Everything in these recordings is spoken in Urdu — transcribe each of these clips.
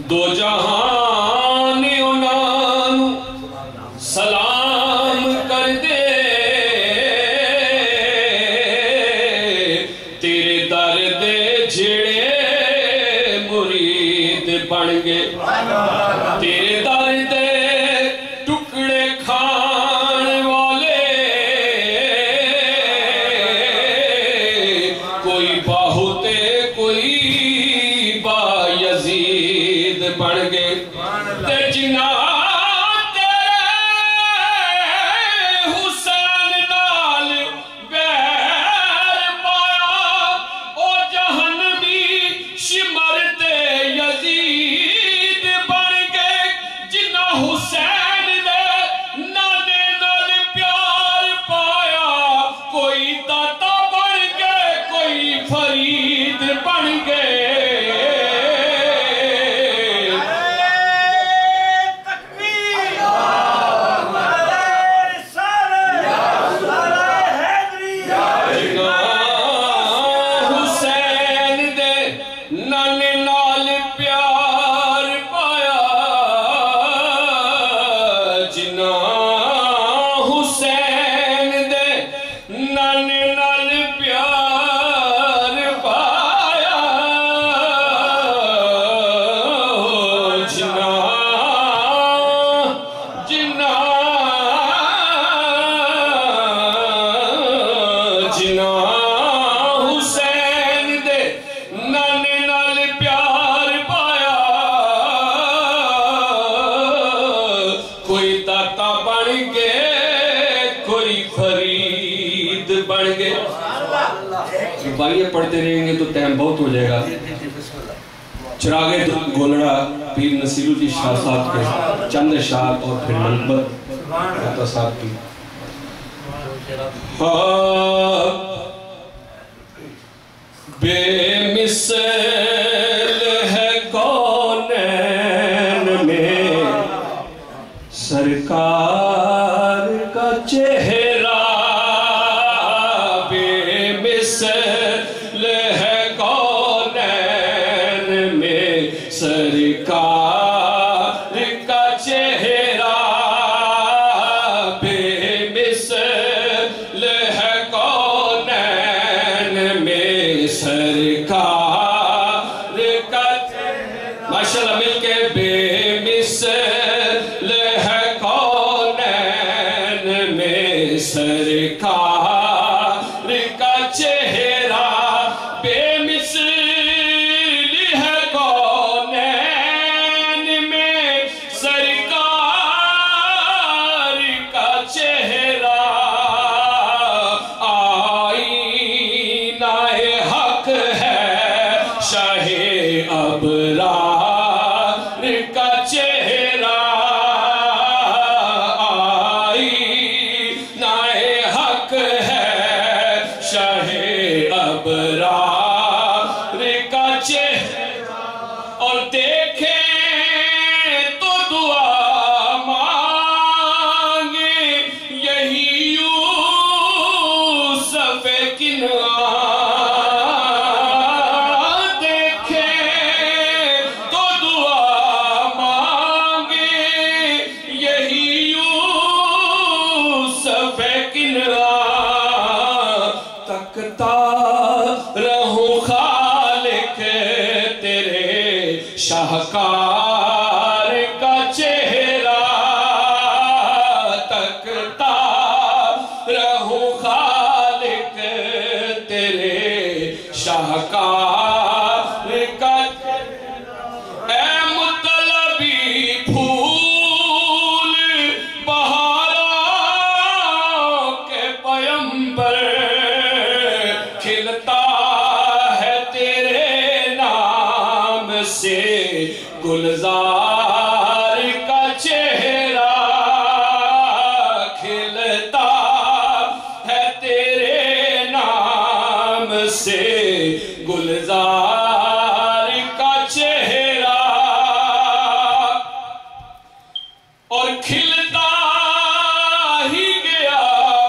دو جہان انہوں سلام کر دے تیرے در دے جھڑے مرید بن گے تیرے در دے ٹکڑے کھان والے کوئی باہوتے کوئی با یزید بن گے تے جناح بھائی یہ پڑھتے رہیں گے تو ٹائم بہت ہو جائے گا چراغ گولڑا پیر نصیر الدین شاہ صاحب کے چند اشعار اور پھر منقبت عطا صاحب کی بے مثل ہے کونین میں سرکار کا چہرہ شاہکار کا چہرہ تکتا رہوں خالق تیرے شاہکار کا اے مطلبی پھول بہاروں کے پیمبر کھلتا ہے تیرے نام سے گلزار کا چہرہ کھلتا ہے تیرے نام سے گلزار کا چہرہ اور کھلتا ہی گیا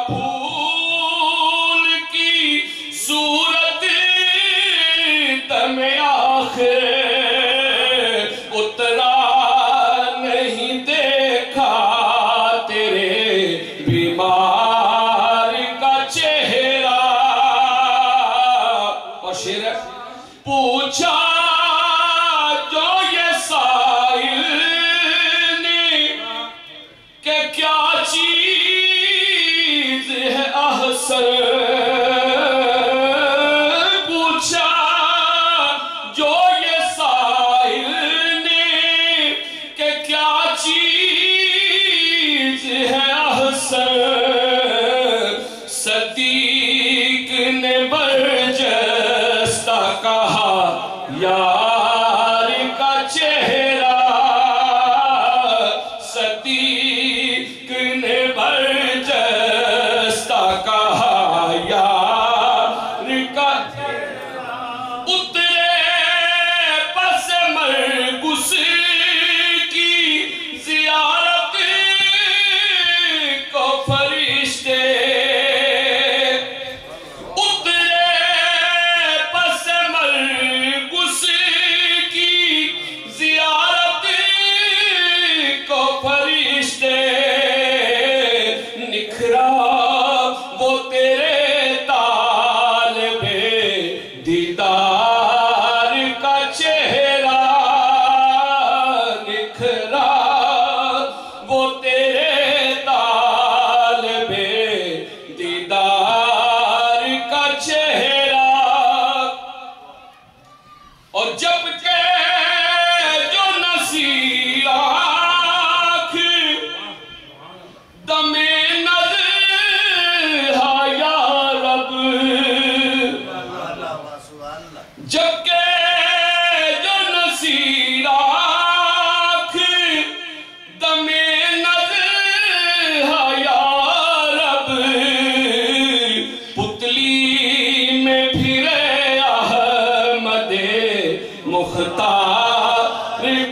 پھول کی صورت دم آخر اتر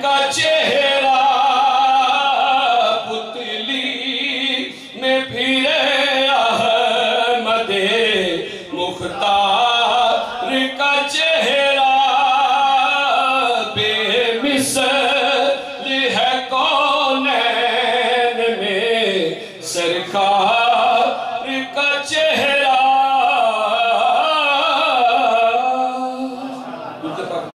کا چہرہ